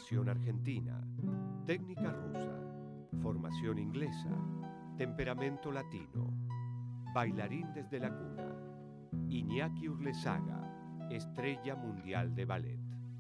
Nación argentina, técnica rusa, formación inglesa, temperamento latino, bailarín desde la cuna. Iñaki Urlesaga, estrella mundial de ballet.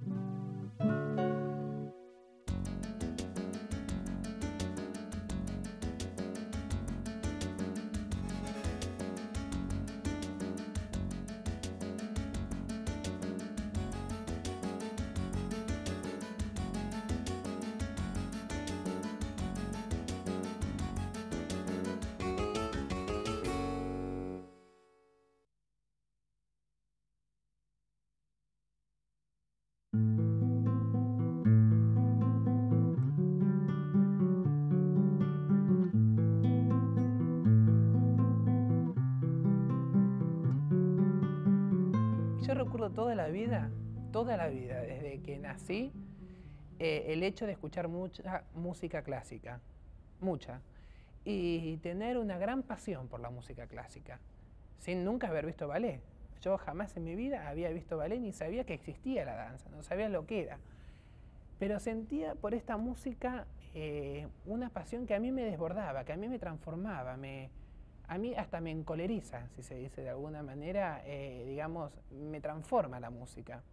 Yo recuerdo toda la vida, desde que nací, el hecho de escuchar mucha música clásica, mucha, y tener una gran pasión por la música clásica, sin nunca haber visto ballet. Yo jamás en mi vida había visto ballet ni sabía que existía la danza, no sabía lo que era. Pero sentía por esta música una pasión que a mí me desbordaba, que a mí me transformaba, a mí hasta me encoleriza, si se dice de alguna manera, digamos, me transforma la música.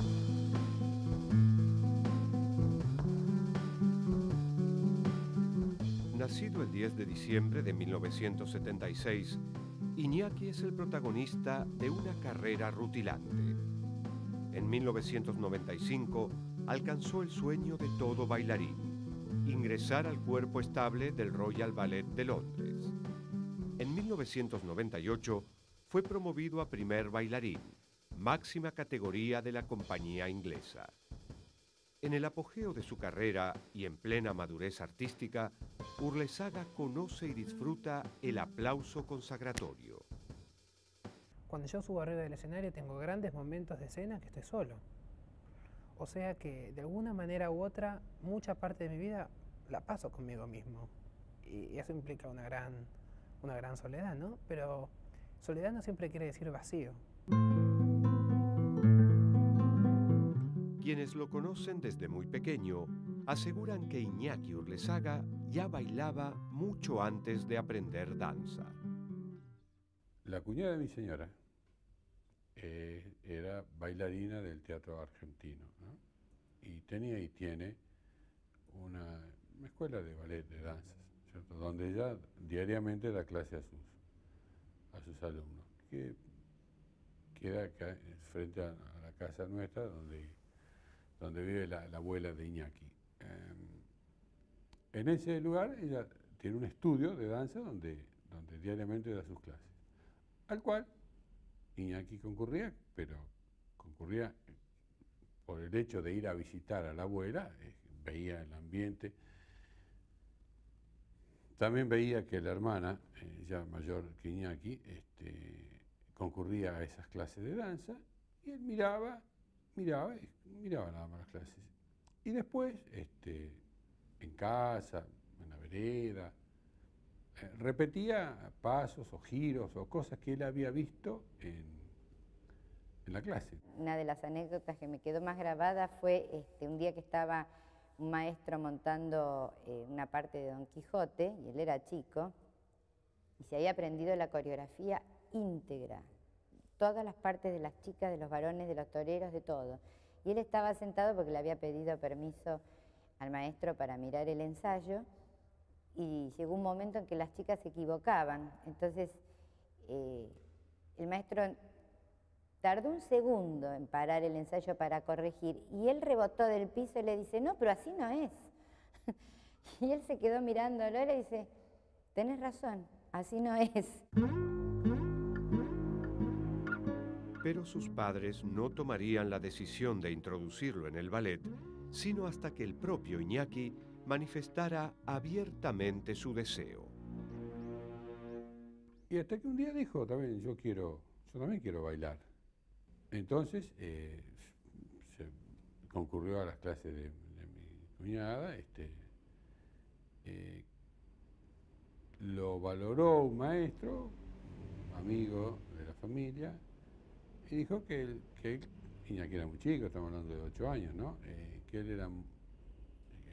Nacido el 10 de diciembre de 1976, Iñaki es el protagonista de una carrera rutilante. En 1995 alcanzó el sueño de todo bailarín, ingresar al cuerpo estable del Royal Ballet de Londres. En 1998 fue promovido a primer bailarín, máxima categoría de la compañía inglesa. En el apogeo de su carrera y en plena madurez artística, Urlesaga conoce y disfruta el aplauso consagratorio. Cuando yo subo arriba del escenario tengo grandes momentos de escena que estoy solo. O sea que de alguna manera u otra, mucha parte de mi vida la paso conmigo mismo. Y eso implica una gran soledad, ¿no? Pero soledad no siempre quiere decir vacío. Quienes lo conocen desde muy pequeño aseguran que Iñaki Urlesaga ya bailaba mucho antes de aprender danza. La cuñada de mi señora era bailarina del teatro argentino, ¿no? Y tenía y tiene una escuela de ballet, de danzas, ¿cierto? Donde ella diariamente da clase a sus alumnos, que queda acá, frente a la casa nuestra, donde vive la abuela de Iñaki. En ese lugar ella tiene un estudio de danza donde diariamente da sus clases, al cual Iñaki concurría, pero concurría por el hecho de ir a visitar a la abuela, veía el ambiente. También veía que la hermana, ya mayor que Iñaki, concurría a esas clases de danza, y él miraba nada más las clases. Y después, en casa, en la vereda, repetía pasos o giros o cosas que él había visto en la clase. Una de las anécdotas que me quedó más grabada fue un día que estaba un maestro montando una parte de Don Quijote, y él era chico, y se había aprendido la coreografía íntegra, todas las partes de las chicas, de los varones, de los toreros, de todo. Y él estaba sentado porque le había pedido permiso al maestro para mirar el ensayo, y llegó un momento en que las chicas se equivocaban. Entonces el maestro tardó un segundo en parar el ensayo para corregir, y él rebotó del piso y le dice, no, pero así no es. Y él se quedó mirándolo y le dice, tenés razón, así no es. Pero sus padres no tomarían la decisión de introducirlo en el ballet, sino hasta que el propio Iñaki manifestara abiertamente su deseo. Y hasta que un día dijo, también, yo también quiero bailar. Entonces se concurrió a las clases de mi cuñada, lo valoró un maestro, un amigo de la familia, y dijo que él, Iñaki era muy chico, estamos hablando de 8 años, ¿no? Que él era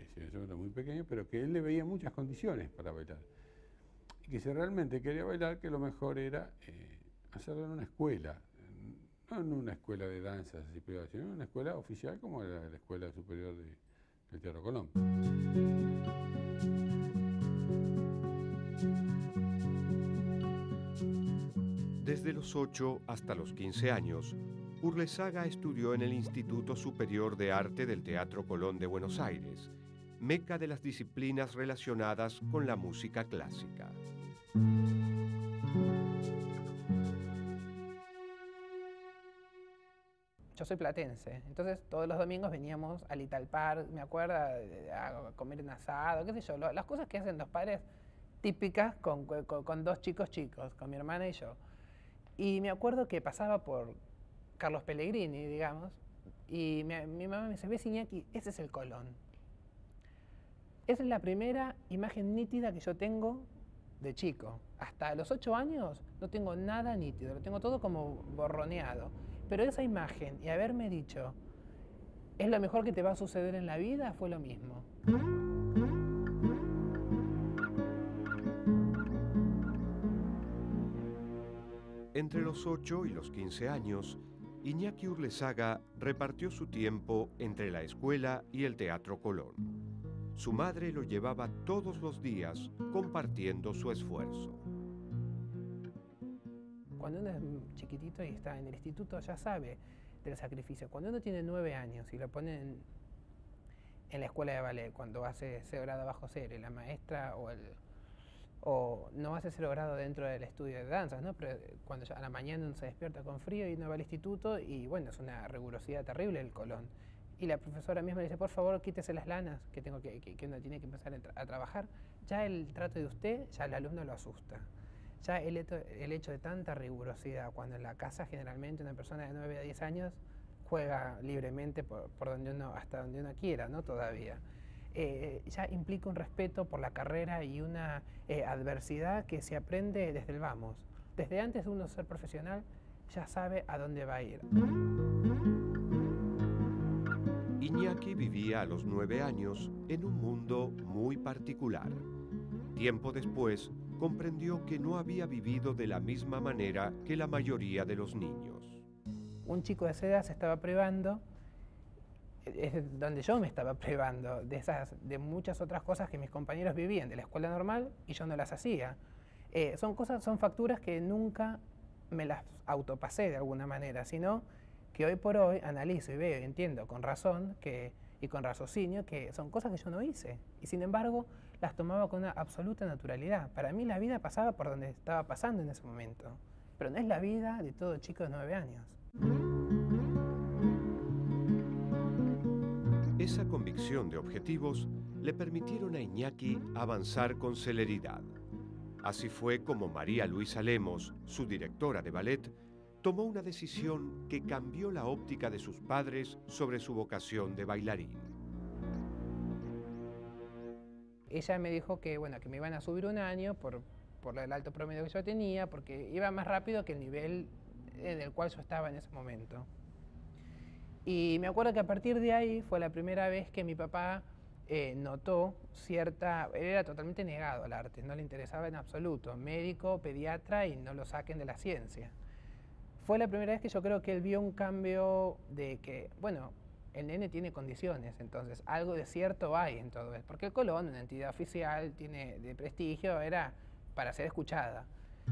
si bien yo era muy pequeño, pero que él le veía muchas condiciones para bailar. Y que si realmente quería bailar, que lo mejor era hacerlo en una escuela, no en una escuela de danzas así privada, sino en una escuela oficial como la Escuela Superior del Teatro Colón. Desde los 8 hasta los 15 años, Urlesaga estudió en el Instituto Superior de Arte del Teatro Colón de Buenos Aires, meca de las disciplinas relacionadas con la música clásica. Yo soy platense, entonces todos los domingos veníamos al Italpar, me acuerdo, a comer un asado, qué sé yo, las cosas que hacen los padres típicas con dos chicos, con mi hermana y yo. Y me acuerdo que pasaba por Carlos Pellegrini, digamos, y mi mamá me dice, ¿ves, Iñaki? Ese es el Colón. Esa es la primera imagen nítida que yo tengo de chico. Hasta los 8 años no tengo nada nítido, lo tengo todo como borroneado. Pero esa imagen y haberme dicho, ¿es lo mejor que te va a suceder en la vida? Fue lo mismo. Entre los 8 y los 15 años, Iñaki Urlesaga repartió su tiempo entre la escuela y el Teatro Colón. Su madre lo llevaba todos los días compartiendo su esfuerzo. Cuando uno es chiquitito y está en el instituto ya sabe del sacrificio. Cuando uno tiene 9 años y lo ponen en la escuela de ballet, cuando hace 0 grado bajo cero y la maestra o no hace 0 grado dentro del estudio de danzas, ¿no? Pero cuando ya a la mañana uno se despierta con frío y uno va al instituto y bueno, es una rigurosidad terrible el Colón. Y la profesora misma le dice, por favor, quítese las lanas, que uno tiene que empezar a trabajar. Ya el trato de usted, ya el alumno lo asusta. Ya el hecho de tanta rigurosidad, cuando en la casa generalmente una persona de 9 a 10 años juega libremente hasta donde uno quiera, ¿no? Todavía. Ya implica un respeto por la carrera y una adversidad que se aprende desde el vamos. Desde antes de uno ser profesional, ya sabe a dónde va a ir. Iñaki vivía a los 9 años en un mundo muy particular. Tiempo después, comprendió que no había vivido de la misma manera que la mayoría de los niños. Un chico de esa edad se estaba privando, es donde yo me estaba privando, de muchas otras cosas que mis compañeros vivían de la escuela normal y yo no las hacía. Son facturas que nunca me las autopasé de alguna manera, sino que hoy por hoy analizo y veo y entiendo con razón y con raciocinio que son cosas que yo no hice. Y sin embargo, las tomaba con una absoluta naturalidad. Para mí la vida pasaba por donde estaba pasando en ese momento. Pero no es la vida de todo chico de 9 años. Esa convicción de objetivos le permitieron a Iñaki avanzar con celeridad. Así fue como María Luisa Lemos, su directora de ballet, tomó una decisión que cambió la óptica de sus padres sobre su vocación de bailarín. Ella me dijo que me iban a subir un año por el alto promedio que yo tenía, porque iba más rápido que el nivel en el cual yo estaba en ese momento. Y me acuerdo que a partir de ahí fue la primera vez que mi papá notó él era totalmente negado al arte, no le interesaba en absoluto, médico, pediatra y no lo saquen de la ciencia. Fue la primera vez que yo creo que él vio un cambio de que, el nene tiene condiciones, entonces algo de cierto hay en todo esto. Porque el Colón, una entidad oficial, de prestigio, era para ser escuchada.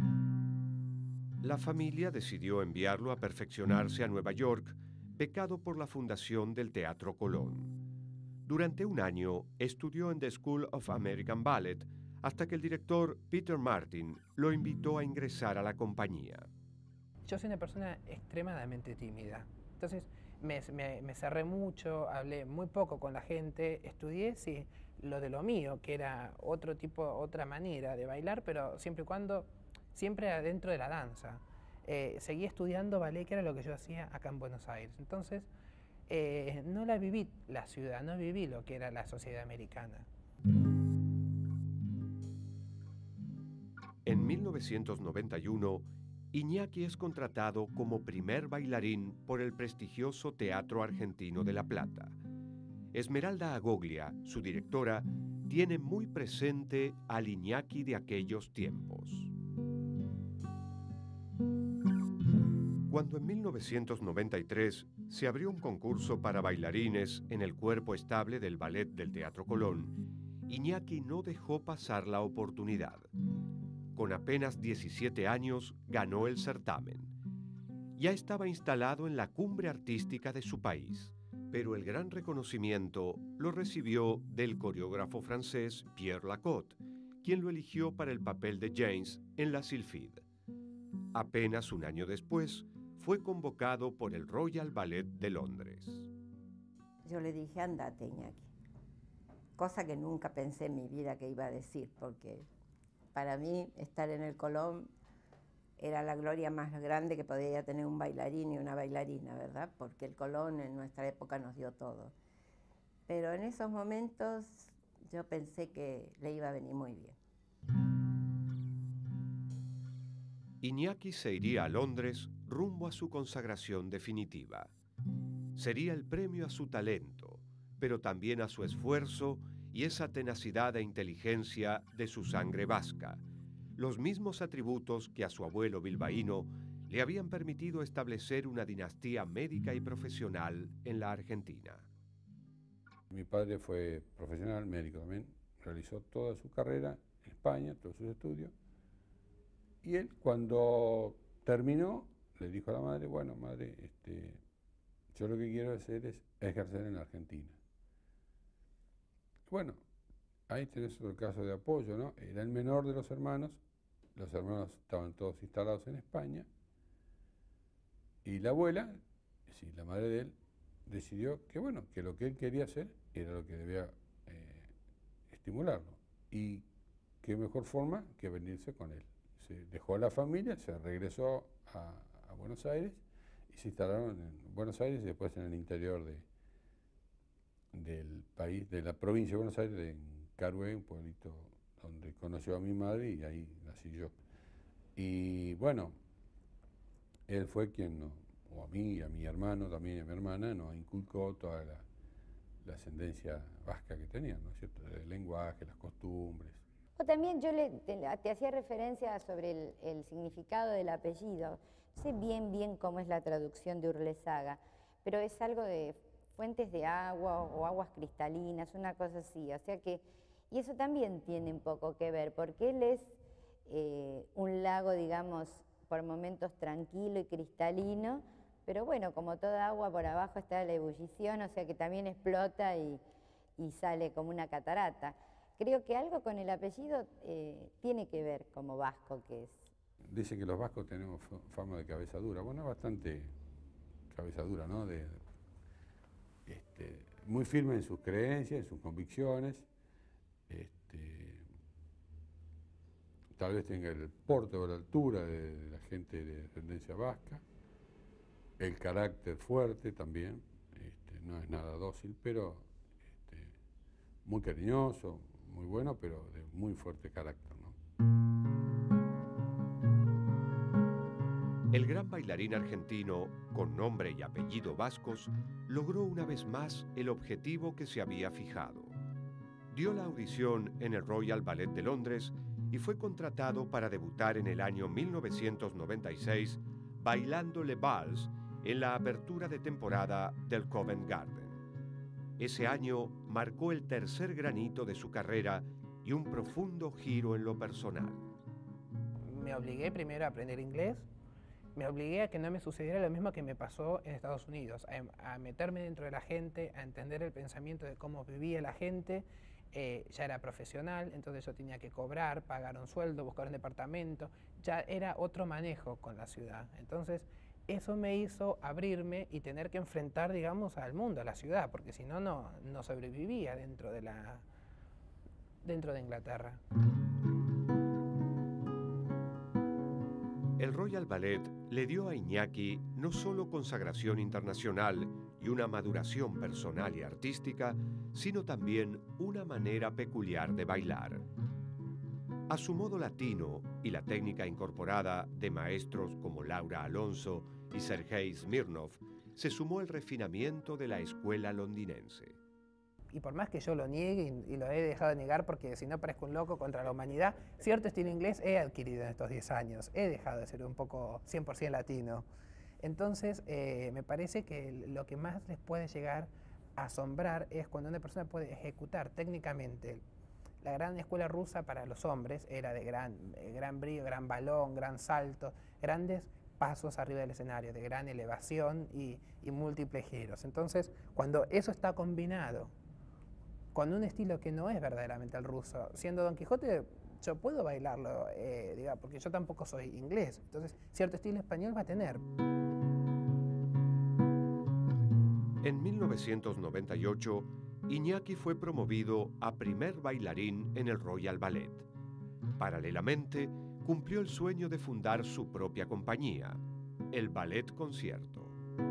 La familia decidió enviarlo a perfeccionarse a Nueva York, becado por la Fundación del Teatro Colón. Durante un año estudió en The School of American Ballet, hasta que el director Peter Martin lo invitó a ingresar a la compañía. Yo soy una persona extremadamente tímida, entonces me cerré mucho, hablé muy poco con la gente, estudié lo de lo mío, que era otra manera de bailar, pero siempre adentro de la danza. Seguí estudiando ballet, que era lo que yo hacía acá en Buenos Aires. Entonces, no la viví la ciudad, no viví lo que era la sociedad americana. En 1991, Iñaki es contratado como primer bailarín por el prestigioso Teatro Argentino de La Plata. Esmeralda Agoglia, su directora, tiene muy presente al Iñaki de aquellos tiempos. Cuando en 1993 se abrió un concurso para bailarines en el cuerpo estable del Ballet del Teatro Colón, Iñaki no dejó pasar la oportunidad. Con apenas 17 años ganó el certamen. Ya estaba instalado en la cumbre artística de su país, pero el gran reconocimiento lo recibió del coreógrafo francés Pierre Lacote, quien lo eligió para el papel de James en La Sylphide. Apenas un año después, fue convocado por el Royal Ballet de Londres. Yo le dije, andate, Iñaki. Cosa que nunca pensé en mi vida que iba a decir, porque para mí estar en el Colón era la gloria más grande que podía tener un bailarín y una bailarina, ¿verdad? Porque el Colón en nuestra época nos dio todo. Pero en esos momentos yo pensé que le iba a venir muy bien. Iñaki se iría a Londres rumbo a su consagración definitiva. Sería el premio a su talento, pero también a su esfuerzo y esa tenacidad e inteligencia de su sangre vasca, los mismos atributos que a su abuelo bilbaíno le habían permitido establecer una dinastía médica y profesional en la Argentina. Mi padre fue profesional médico también, realizó toda su carrera en España, todos sus estudios, y él cuando terminó le dijo a la madre, bueno, madre, yo lo que quiero hacer es ejercer en la Argentina. Bueno, ahí tenés otro caso de apoyo, ¿no? Era el menor de los hermanos estaban todos instalados en España, y la abuela, es decir, la madre de él, decidió que, bueno, que lo que él quería hacer era lo que debía estimularlo, y qué mejor forma que venirse con él. Se dejó a la familia, se regresó a Buenos Aires, y se instalaron en Buenos Aires y después en el interior del país, de la provincia de Buenos Aires, en Carué, un pueblito donde conoció a mi madre y ahí nací yo. Y bueno, él fue quien, o a mí, a mi hermano también y a mi hermana, nos inculcó toda la ascendencia vasca que tenían, ¿no es cierto? El lenguaje, las costumbres. O también yo te hacía referencia sobre el significado del apellido. No sé bien cómo es la traducción de Urlesaga, pero es algo de fuentes de agua o aguas cristalinas, una cosa así. O sea que, y eso también tiene un poco que ver, porque él es un lago, digamos, por momentos tranquilo y cristalino, pero bueno, como toda agua por abajo está la ebullición, o sea que también explota y sale como una catarata. Creo que algo con el apellido tiene que ver como vasco que es. Dice que los vascos tenemos fama de cabeza dura. Bueno, es bastante cabeza dura, ¿no? Muy firme en sus creencias, en sus convicciones. Tal vez tenga el porte o la altura de la gente de ascendencia vasca. El carácter fuerte también. No es nada dócil, pero muy cariñoso, muy bueno, pero de muy fuerte carácter, ¿no? El gran bailarín argentino, con nombre y apellido vascos, logró una vez más el objetivo que se había fijado. Dio la audición en el Royal Ballet de Londres y fue contratado para debutar en el año 1996 bailando Le Vals en la apertura de temporada del Covent Garden. Ese año marcó el tercer granito de su carrera y un profundo giro en lo personal. Me obligué primero a aprender inglés, me obligué a que no me sucediera lo mismo que me pasó en Estados Unidos, a meterme dentro de la gente, a entender el pensamiento de cómo vivía la gente. Ya era profesional, entonces yo tenía que cobrar, pagar un sueldo, buscar un departamento, ya era otro manejo con la ciudad. Entonces eso me hizo abrirme y tener que enfrentar, digamos, al mundo, a la ciudad, porque si no, no sobrevivía dentro de Inglaterra. El Royal Ballet le dio a Iñaki no solo consagración internacional y una maduración personal y artística, sino también una manera peculiar de bailar. A su modo latino y la técnica incorporada de maestros como Laura Alonso y Sergei Smirnov, se sumó el refinamiento de la escuela londinense. y por más que yo lo niegue y lo he dejado de negar porque si no parezco un loco contra la humanidad, cierto estilo inglés he adquirido en estos 10 años, he dejado de ser un poco 100% latino. Entonces, me parece que lo que más les puede llegar a asombrar es cuando una persona puede ejecutar técnicamente. La gran escuela rusa para los hombres era de gran brillo, gran balón, gran salto, grandes pasos arriba del escenario, de gran elevación y múltiples giros. Entonces, cuando eso está combinado con un estilo que no es verdaderamente el ruso, siendo Don Quijote, yo puedo bailarlo, porque yo tampoco soy inglés, entonces cierto estilo español va a tener. En 1998, Iñaki fue promovido a primer bailarín en el Royal Ballet. Paralelamente, cumplió el sueño de fundar su propia compañía, el Ballet Concierto.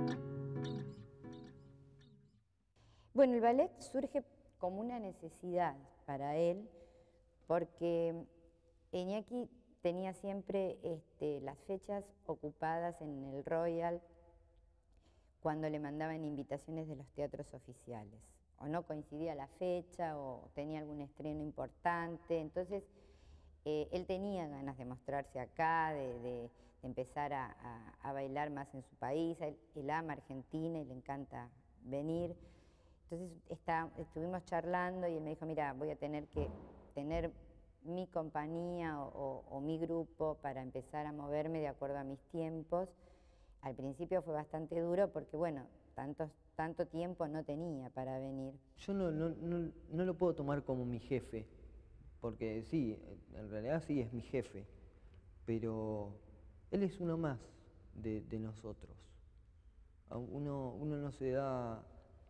Bueno, el ballet surge como una necesidad para él, porque Iñaki tenía siempre las fechas ocupadas en el Royal cuando le mandaban invitaciones de los teatros oficiales. O no coincidía la fecha, o tenía algún estreno importante. Entonces, él tenía ganas de mostrarse acá, de empezar a bailar más en su país. Él ama Argentina y le encanta venir. Entonces, estuvimos charlando y él me dijo, mira, voy a tener que tener mi compañía o mi grupo para empezar a moverme de acuerdo a mis tiempos. Al principio fue bastante duro porque, bueno, tanto tiempo no tenía para venir. Yo no lo puedo tomar como mi jefe, porque sí, en realidad sí es mi jefe, pero él es uno más de nosotros. Uno no se da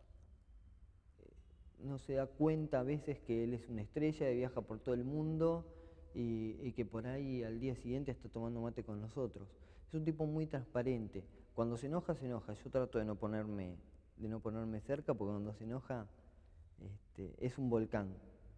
cuenta a veces que él es una estrella y viaja por todo el mundo y que por ahí al día siguiente está tomando mate con nosotros. Es un tipo muy transparente. Cuando se enoja, se enoja. Yo trato de no ponerme cerca porque cuando se enoja es un volcán.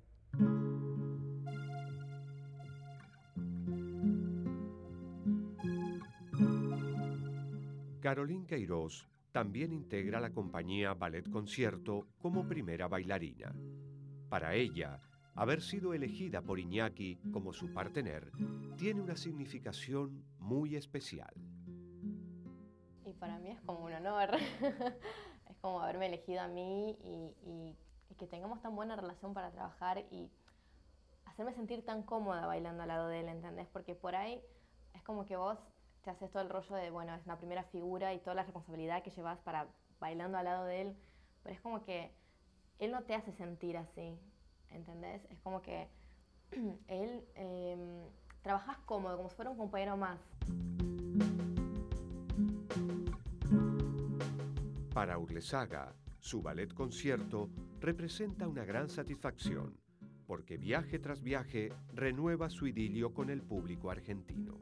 Caroline Queiroz también integra la compañía Ballet Concierto como primera bailarina. Para ella, haber sido elegida por Iñaki como su partener tiene una significación muy especial. Y para mí es como un honor, es como haberme elegido a mí y que tengamos tan buena relación para trabajar y hacerme sentir tan cómoda bailando al lado de él, ¿entendés? Porque por ahí es como que vos te haces todo el rollo de, bueno, es una primera figura y toda la responsabilidad que llevas para bailando al lado de él, pero es como que él no te hace sentir así, ¿entendés? Es como que él trabajás cómodo, como si fuera un compañero más. Para Urlesaga, su ballet concierto representa una gran satisfacción, porque viaje tras viaje renueva su idilio con el público argentino.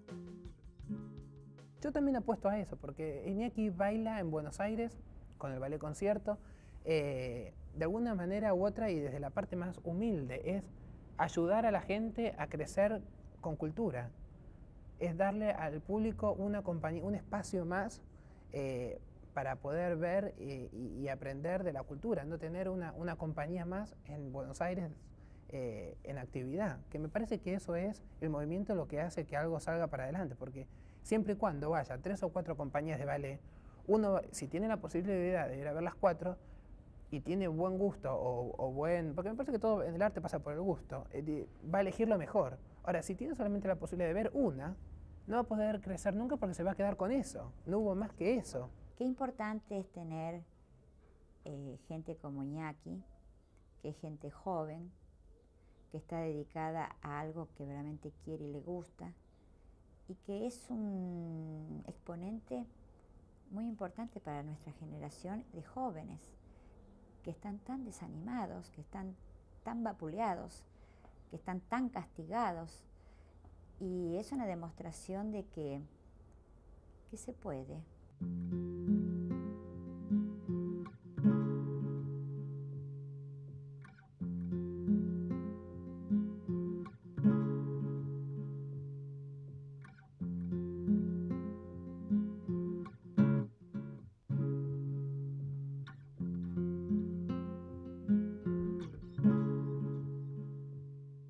Yo también apuesto a eso, porque Iñaki baila en Buenos Aires con el ballet concierto, de alguna manera u otra y desde la parte más humilde, es ayudar a la gente a crecer con cultura, es darle al público una compañía, un espacio más para poder ver y aprender de la cultura, no tener una compañía más en Buenos Aires en actividad, que me parece que eso es el movimiento lo que hace que algo salga para adelante, porque siempre y cuando vaya 3 o 4 compañías de ballet, uno, si tiene la posibilidad de ir a ver las 4 y tiene buen gusto porque me parece que todo en el arte pasa por el gusto, va a elegir lo mejor. Ahora, si tiene solamente la posibilidad de ver una, no va a poder crecer nunca porque se va a quedar con eso, no hubo más que eso. Qué importante es tener gente como Iñaki, que es gente joven, que está dedicada a algo que realmente quiere y le gusta, y que es un exponente muy importante para nuestra generación de jóvenes, que están tan desanimados, que están tan vapuleados, que están tan castigados, y es una demostración de que se puede.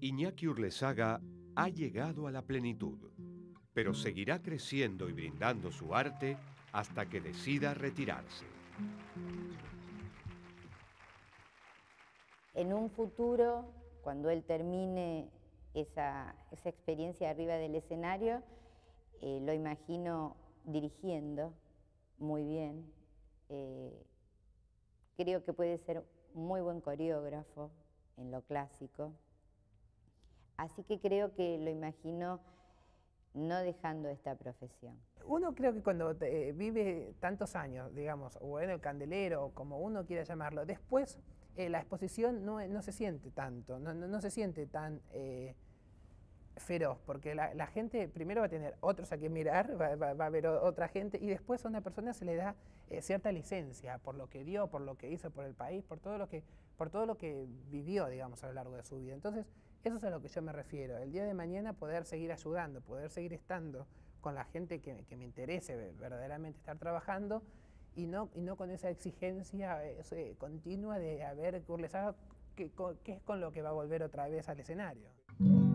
Iñaki Urlesaga ha llegado a la plenitud, pero seguirá creciendo y brindando su arte hasta que decida retirarse. En un futuro, cuando él termine esa experiencia arriba del escenario, lo imagino dirigiendo muy bien. Creo que puede ser un muy buen coreógrafo en lo clásico. Así que creo que lo imagino no dejando esta profesión. Uno creo que cuando vive tantos años, digamos, o en el candelero, o como uno quiera llamarlo, después la exposición no se siente tanto, no se siente tan feroz, porque la gente primero va a tener otros a quien mirar, va a haber otra gente, y después a una persona se le da cierta licencia por lo que dio, por lo que hizo por el país, por todo lo que vivió, digamos, a lo largo de su vida. Entonces, eso es a lo que yo me refiero. El día de mañana poder seguir ayudando, poder seguir estando con la gente que me interese verdaderamente estar trabajando, y no con esa exigencia continua de a ver qué es con lo que va a volver otra vez al escenario.